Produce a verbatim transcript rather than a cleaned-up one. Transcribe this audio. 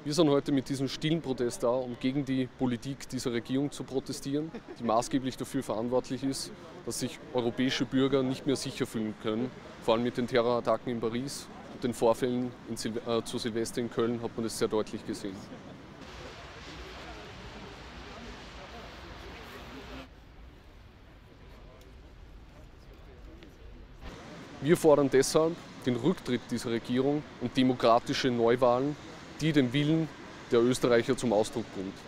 Wir sind heute mit diesem stillen Protest da, um gegen die Politik dieser Regierung zu protestieren, die maßgeblich dafür verantwortlich ist, dass sich europäische Bürger nicht mehr sicher fühlen können. Vor allem mit den Terrorattacken in Paris und den Vorfällen in Sil äh, zu Silvester in Köln hat man das sehr deutlich gesehen. Wir fordern deshalb den Rücktritt dieser Regierung und demokratische Neuwahlen, die den Willen der Österreicher zum Ausdruck bringt.